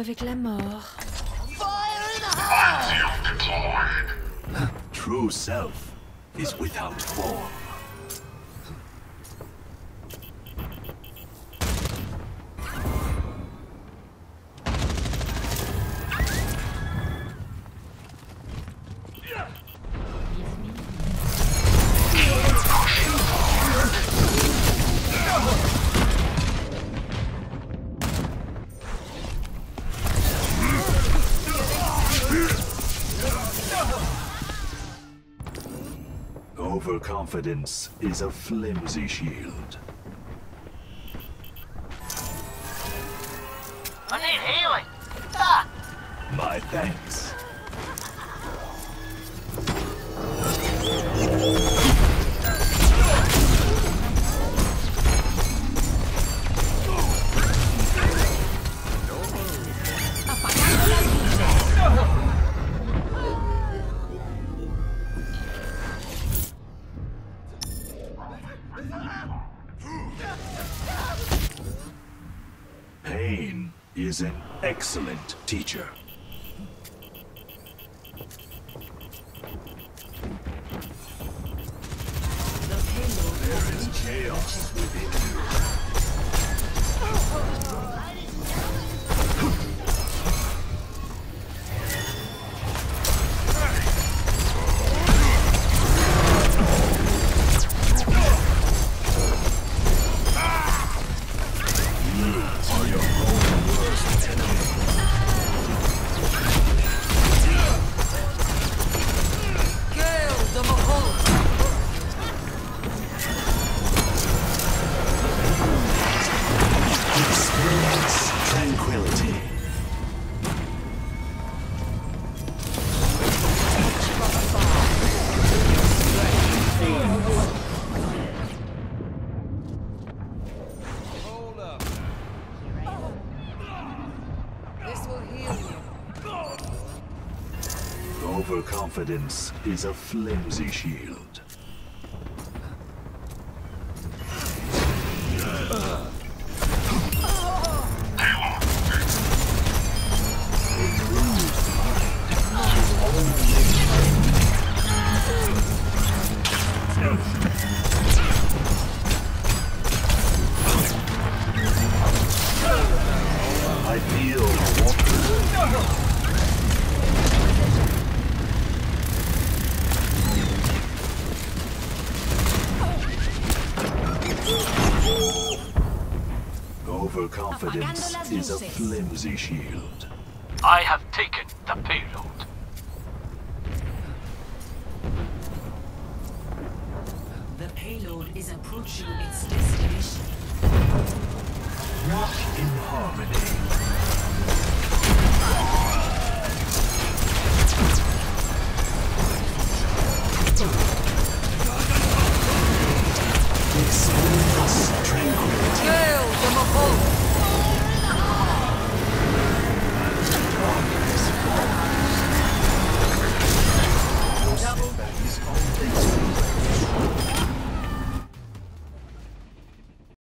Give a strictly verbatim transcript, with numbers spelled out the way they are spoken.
avec la mort. True self is without form. Overconfidence is a flimsy shield. I need healing. Ah. My thanks. Pain is an excellent teacher. The payload There is chaos within you. Tranquility. Hold up. This will heal you. Overconfidence is a flimsy shield. I feel Overconfidence is a flimsy shield. I have taken the payload. The payload is approaching its destination. Walk in harmony.